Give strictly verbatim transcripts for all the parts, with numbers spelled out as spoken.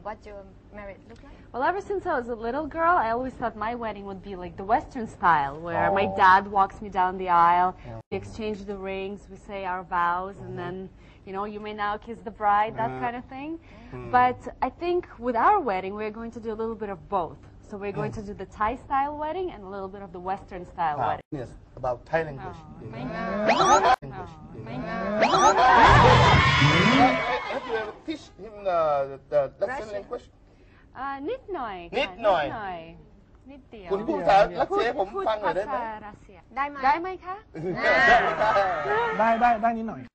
what your marriage look like? Well, ever since I was a little girl, I always thought my wedding would be like the Western style, where oh. my dad walks me down the aisle, we exchange the rings, we say our vows, and then, you know, you may now kiss the bride, that kind of thing. But I think with our wedding, we're going to do a little bit of both. So we're going to do the Thai style wedding and a little bit of the Western style wow. wedding. Yes, about Thai language. Oh, thank you. English. Oh, thank you. Have you ever teach him the the Russian language? นิดหน่อยนิดหน่อยนิดเดียวคุณพูดภาษารัสเซียผมฟังหน่อยได้ไหมรัสเซียได้ไหมได้ไหมคะได้ได้ได้นิดหน่อย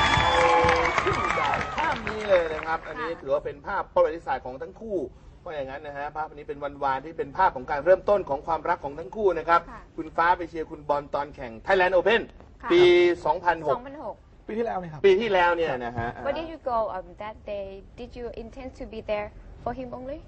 ภาพนี้เลยนะครับอันนี้ถือว่าเป็นภาพประวัติศาสตร์ของทั้งคู่เพราะอย่างนั้นนะฮะภาพนี้เป็นวันวานที่เป็นภาพของการเริ่มต้นของความรักของทั้งคู่นะครับคุณฟ้าไปเชียร์คุณบอลตอนแข่ง Thailand Open ปี สองพันหกปีที่แล้วนี่ครับปีที่แล้วเนี่ยนะฮะ Where did you go on that day? Did you intend to be there for him only?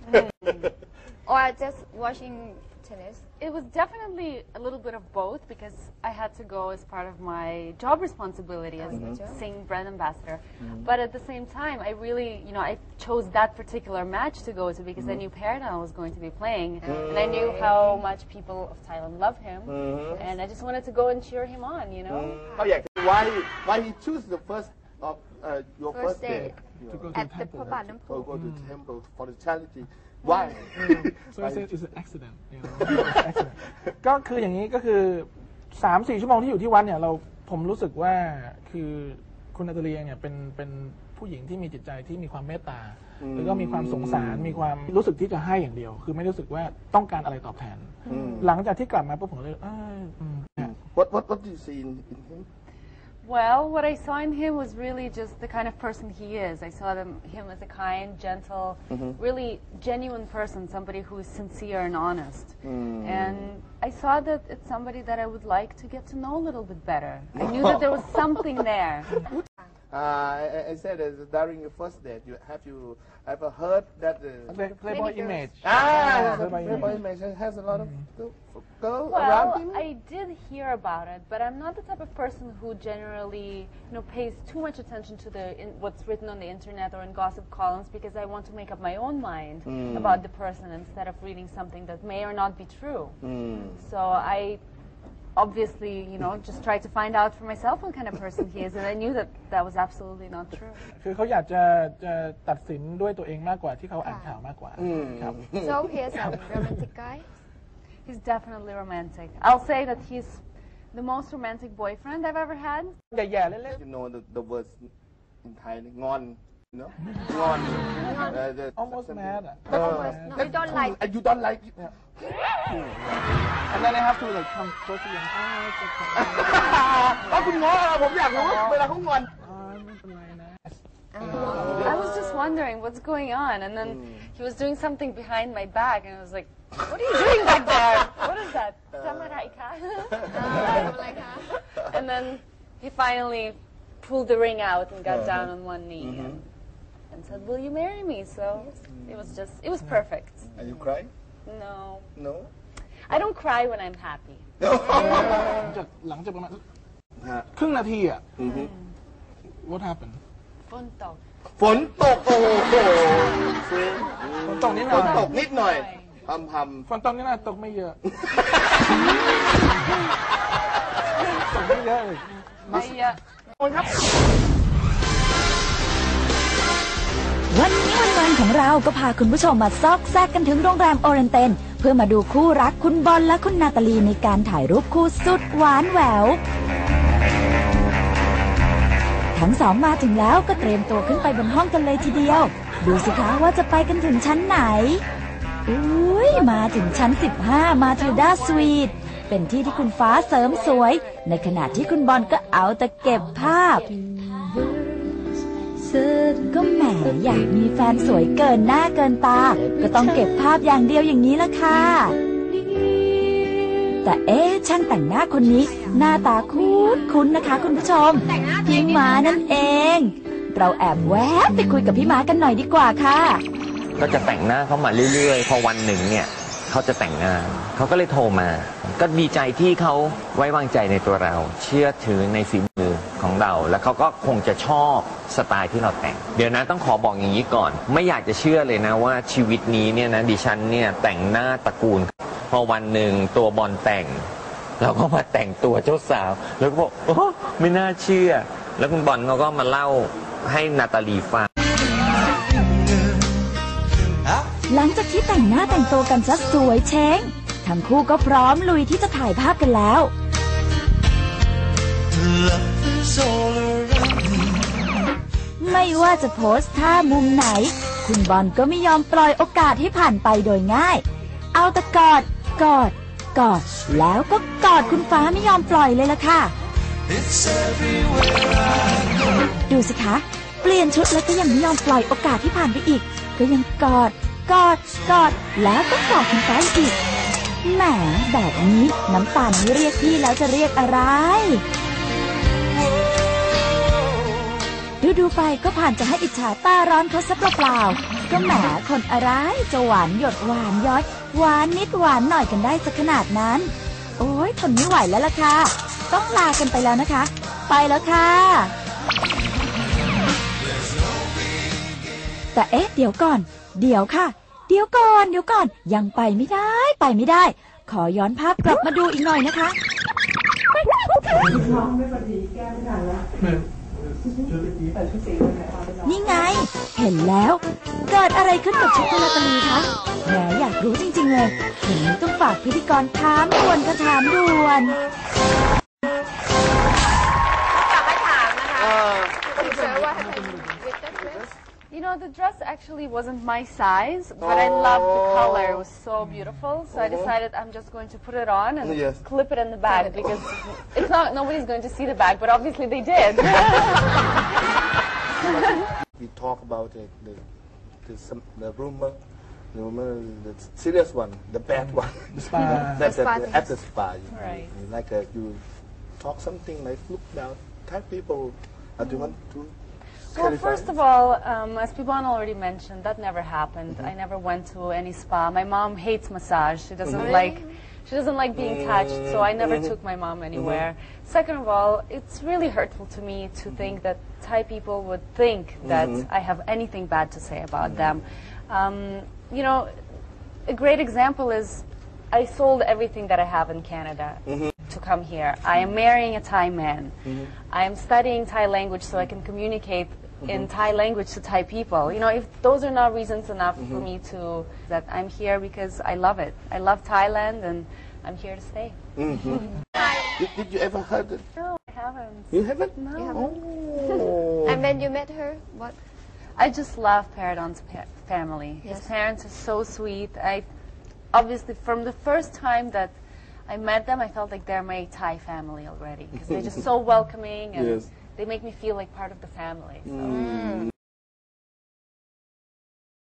Or just watching tennis? It was definitely a little bit of both because I had to go as part of my job responsibility as mm-hmm. Sing brand ambassador. Mm-hmm. But at the same time, I really, you know, I chose that particular match to go to because mm-hmm. I knew Paradise was going to be playing, mm-hmm. and I knew how much people of Thailand love him, mm-hmm. and I just wanted to go and cheer him on, you know. Mm-hmm. Oh yeah, why why he choose the first of uh, your first, first day, day to at the Papadampu? Oh, go to mm. temple for the charity. Why? So I said it's an accident. You know, accident. ก็คืออย่างนี้ก็คือ สามสี่ ชั่วโมงที่อยู่ที่วัดเนี่ยเราผมรู้สึกว่าคือคุณนาตาเลียเนี่ยเป็นเป็นผู้หญิงที่มีจิตใจที่มีความเมตตาแล้วก็มีความสงสารมีความรู้สึกที่จะให้อย่างเดียวคือไม่รู้สึกว่าต้องการอะไรตอบแทนหลังจากที่กลับมาปุ๊บผมเลย What what what do you see in him? Well, what I saw in him was really just the kind of person he is. I saw them, him as a kind, gentle, mm-hmm. really genuine person, somebody who is sincere and honest. Mm. And I saw that it's somebody that I would like to get to know a little bit better. I knew that there was something there. Uh, I, I said uh, during your first date, you, have you ever heard that uh, Play, Playboy image? Ah, Playboy, Playboy image has a lot of girls well, around him. I did hear about it, but I'm not the type of person who generally, you know, pays too much attention to the in, what's written on the internet or in gossip columns because I want to make up my own mind mm. about the person instead of reading something that may or not be true. Mm. So I. Obviously, you know, just try to find out for myself what kind of person he is, and I knew that that was absolutely not true. คือเขาอยากจะจะตัดสินด้วยตัวเองมากกว่าที่เขาอ่านข่าวมากกว่าครับ So he's a romantic guy. He's definitely romantic. I'll say that he's the most romantic boyfriend I've ever had. แย่ๆเล่น You know the the words in Thai งอน you know งอน almost mad Almost. No, you don't like. You don't like it. And then I have to like come close to him. อ๋อคุณง้อผมอยากรู้เวลาเขางอนไม่เป็นไรนะ I was just wondering what's going on, and then he was doing something behind my back, and I was like, "What are you doing back there? What is that?" And then he finally pulled the ring out and got down on one knee and, and said, "Will you marry me?" So it was just, it was perfect. And you cry? No. No. I don't cry when I'm happy. หลังจากประมาณครึ่งนาทีอ่ะ What happened? ฝนตกฝนตกโอ้โหฝนตกนิดหน่อยฝนตกนิดหน่อยพำพำฝนตกนิดหน่อยตกไม่เยอะตกไม่เยอะเลยไม่เยอะครับวันนี้วันวันของเราก็พาคุณผู้ชมมาซอกแซกกันถึงโรงแรมโอเรนเตนเพื่อมาดูคู่รักคุณบอลและคุณนาตาลีในการถ่ายรูปคู่สุดหวานแหววทั้งสองมาถึงแล้วก็เตรียมตัวขึ้นไปบนห้องกันเลยทีเดียวดูสิคะว่าจะไปกันถึงชั้นไหนอุ้ยมาถึงชั้นสิบห้ามาทิลดาสวีทเป็นที่ที่คุณฟ้าเสริมสวยในขณะที่คุณบอลก็เอาแต่เก็บภาพก็แหมอยากมีแฟนสวยเกินหน้าเกินตาก็ต้องเก็บภาพอย่างเดียวอย่างนี้ละค่ะแต่เอ๊ะช่างแต่งหน้าคนนี้หน้าตาคุ้นคุ้นนะคะคุณผู้ชมพี่ม้านั่นเองเราแอบแวบไปคุยกับพี่ม้ากันหน่อยดีกว่าค่ะก็จะแต่งหน้าเข้ามาเรื่อยๆพอวันหนึ่งเนี่ยเขาจะแต่งงานเขาก็เลยโทรมาก็ดีใจที่เขาไว้วางใจในตัวเราเชื่อถือในฝีมือของของเรา แล้วเขาก็คงจะชอบสไตล์ที่เราแต่ง เดี๋ยวนะต้องขอบอกอย่างนี้ก่อน ไม่อยากจะเชื่อเลยนะว่าชีวิตนี้เนี่ยนะดิฉันเนี่ยแต่งหน้าตระกูลพอวันหนึ่งตัวบอลแต่งเราก็มาแต่งตัวเจ้าสาวแล้วก็บอกโอ้ไม่น่าเชื่อ แล้วคุณบอลเขาก็มาเล่าให้นาตาลีฟังหลังจากที่แต่งหน้าแต่งตัวกันซะสวยเช้งทั้งคู่ก็พร้อมลุยที่จะถ่ายภาพกันแล้ว ไม่ว่าจะโพสท่ามุมไหนคุณบอลก็ไม่ยอมปล่อยโอกาสให้ผ่านไปโดยง่ายเอาแต่กอดกอดกอดแล้วก็กอดคุณฟ้าไม่ยอมปล่อยเลยล่ะค่ะดูสิคะเปลี่ยนชุดแล้วก็ยังไม่ยอมปล่อยโอกาสที่ผ่านไปอีกก็ยังกอดกอดกอดแล้วก็กอดคุณฟ้าอีกแหมแบบนี้น้ำตาลไม่เรียกพี่แล้วจะเรียกอะไรดูดูไปก็ผ่านจะให้อิจฉาตาร้อนเขาซะเปล่าๆก็แหมคนอะไรจะหวานหยดหวานย้อยหวานนิดหวานหน่อยกันได้สักขนาดนั้นโอ้ยทนไม่ไหวแล้วล่ะค่ะต้องลากันไปแล้วนะคะไปแล้วค่ะแต่เอ๊ะเดี๋ยวก่อนเดี๋ยวค่ะเดี๋ยวก่อนเดี๋ยวก่อนยังไปไม่ได้ไปไม่ได้ขอย้อนภาพกลับมาดูอีกหน่อยนะคะนี่ไงเห็นแล้วเกิดอะไรขึ้นกับชุดคุณนาตาลีคะแหมอยากรู้จริงๆเลยอย่างนี้ต้องฝากพิธีกรถามด่วนค่ะถามด่วน You know, the dress actually wasn't my size, but I loved the color. It was so beautiful, so I decided I'm just going to put it on and Yes. clip it in the bag because it's not nobody's going to see the bag, but obviously they did. We talk about it, the the, some, the rumor, the rumor, the serious one, the bad one. The spa. That's The spa at the, at the spa. You, Right. you, like uh, you talk something like look down, type people. Uh, do you want to? Well, clarify? first of all, um, as Piban already mentioned, that never happened. I never went to any spa. My mom hates massage. She doesn't like, she doesn't like being touched, so I never took my mom anywhere. Second of all, it's really hurtful to me to think that Thai people would think that I have anything bad to say about them. Um, you know, a great example is I sold everything that I have in Canada to come here. I am marrying a Thai man. I am studying Thai language so I can communicate in Thai language to Thai people. You know, if those are not reasons enough for me to, that I'm here because I love it. I love Thailand and I'm here to stay. Did, did you ever heard it? No, I haven't. You haven't? No. Oh. And when you met her, what? I just love Paradon's pa- family. His Yes. parents are so sweet. I, obviously, from the first time that I met them, I felt like they're my Thai family already because they're just so welcoming and Yes. they make me feel like part of the family. So.